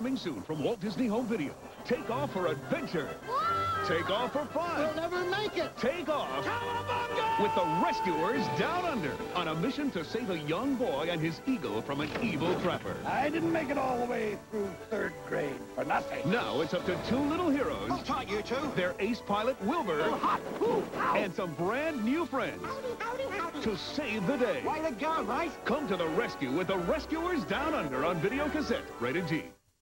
coming soon from Walt Disney Home Video. Take off for adventure. Take off for fun. We'll never make it. Take off Cowabunga! with the Rescuers Down Under on a mission to save a young boy and his eagle from an evil trapper. I didn't make it all the way through 3rd grade for nothing. Now it's up to 2 little heroes. Hold tight, you two. Their ace pilot, Wilbur, Oh, hot. Ooh, ow. and some brand new friends to save the day. Way to go, mate. Come to the rescue with the Rescuers Down Under on video cassette. Rated G.